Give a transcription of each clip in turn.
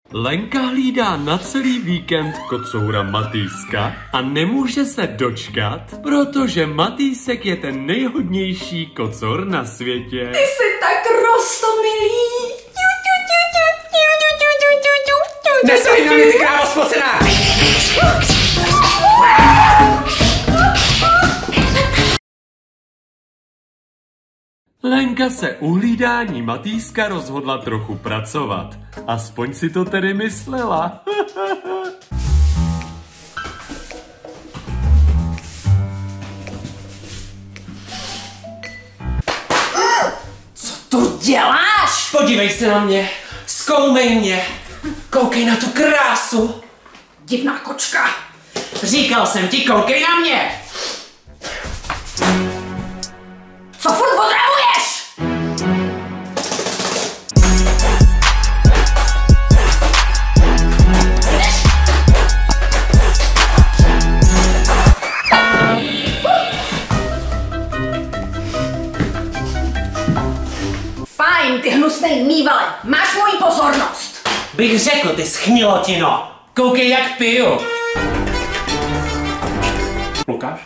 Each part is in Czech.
Lenka hlídá na celý víkend kocoura Matýska a nemůže se dočkat, protože Matýsek je ten nejhodnější kocour na světě. Ty jsi tak roztomilý. Nesmí na mě, ty krávo spocená! Lenka se u hlídání Matýska rozhodla trochu pracovat. Aspoň si to tedy myslela. Co to děláš? Podívej se na mě, zkoumej mě, koukej na tu krásu. Divná kočka. Říkal jsem ti, koukej na mě. Co furt odravuješ? Fajn, ty hnusnej mývale, máš moji pozornost. Bych řekl, ty schnilotino. Koukej, jak piju. Lukáš?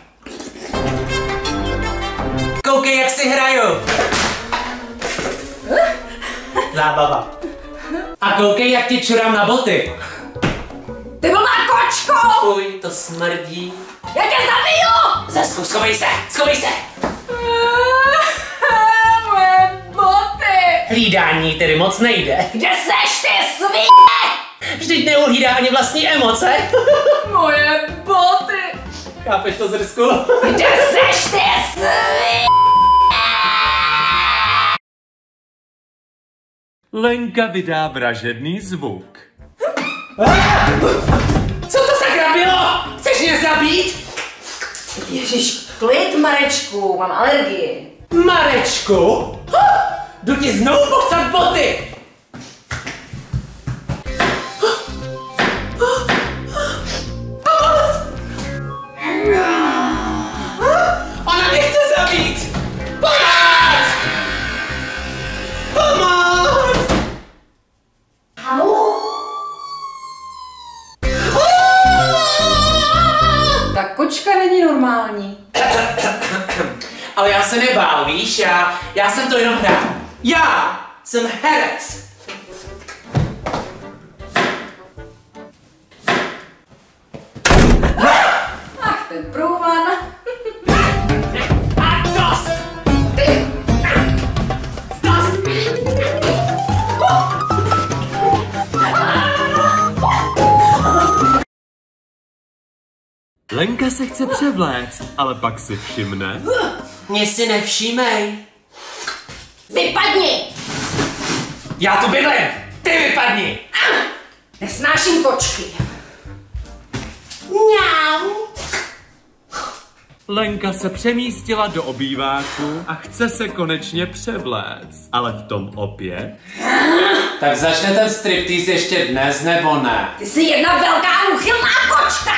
Koukej, jak si hraju. Zábava. A koukej, jak ti čurám na boty. Ty blbá kočko! Fuj, to smrdí. Já tě zabiju! Zesku, schovej se, schovej se. Moje boty! Hlídání tedy moc nejde. Kde seš ty, svině? Vždyť neuhlídá ani vlastní emoce. Moje boty! Chápeš to, Zrsku? Kde seš ty, svině? Lenka vydá vražedný zvuk. Co to sakra bylo? Chceš mě zabít? Ježiš, klid, Marečku, mám alergii. Marečku? Jdu ti znovu pochcat boty! Ona mě chce zabít! Pomoc! Pomoc! Ta kočka není normální. Ale já se nebál, víš? Já jsem to jenom hrál. Já jsem herec! Ach, ten průvan. A dost! Dost! Lenka se chce převléct, ale pak si všimne. Mě si nevšímej. Vypadni! Já tu bydlím! Ty vypadni! Nesnáším kočky. Mňau. Lenka se přemístila do obýváku a chce se konečně převléct. Ale v tom opět... Tak začne ten striptease ještě dnes, nebo ne? Ty jsi jedna velká úchylná kočka!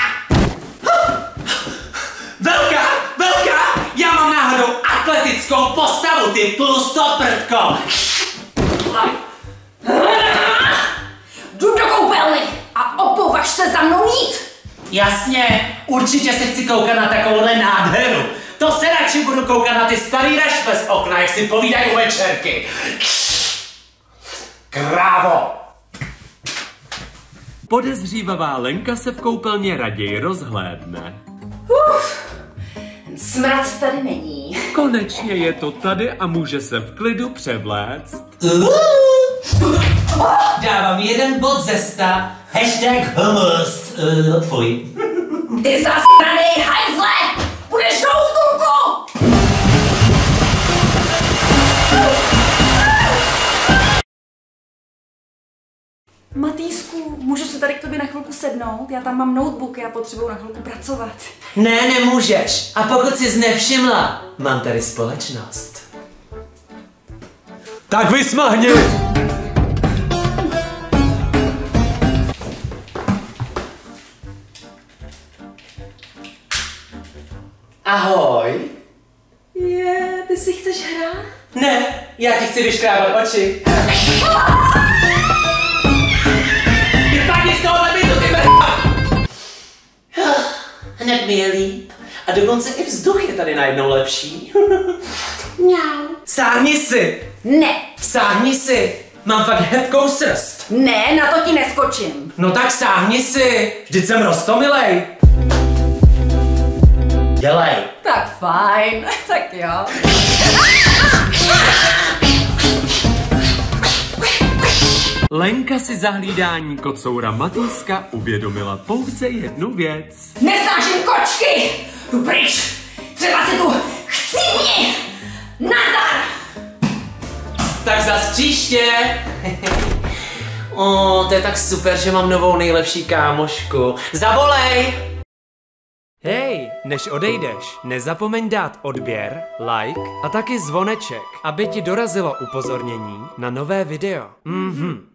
Velká! Velká! Já mám náhodou atletickou postavu, ty tlustoprdko! Jdu do koupelny a opovaž se za mnou jít! Jasně, určitě se chci koukat na takovouhle nádheru. To se radši budu koukat na ty starý rašpe z okna, jak si povídají u večerky. Krávo! Podezřívavá Lenka se v koupelně raději rozhlédne. Smrad tady není. Konečně je to tady a může se v klidu převléct. Dávám jeden bod ze 100. Hashtag hummus. Fuj. Ty zasranej hajzle! Budeš do útulku! Matýsku, můžu se tady k tobě na chvilku sednout? Já tam mám notebook, já potřebuji na chvilku pracovat. Ne, nemůžeš. A pokud jsi nevšimla, mám tady společnost. Tak vysmahni! Ahoj. Ty si chceš hrát? Ne, já ti chci vyškrábat oči. dokonce i vzduch je tady najednou lepší. Mňau. Sáhni si! Ne. Sáhni si! Mám fakt hebkou srst. Ne, na to ti neskočím. No tak sáhni si! Vždyť jsem roztomilej. Dělej. Tak fajn, tak jo. Lenka si za hlídání kocoura Matýska uvědomila pouze jednu věc. Nesnáším kočky! Jdu pryč! Třeba se tu chcípni! Nazdar! Tak zas příště. To je tak super, že mám novou nejlepší kámošku. Zavolej! Hej, než odejdeš, nezapomeň dát odběr, like a taky zvoneček, aby ti dorazilo upozornění na nové video.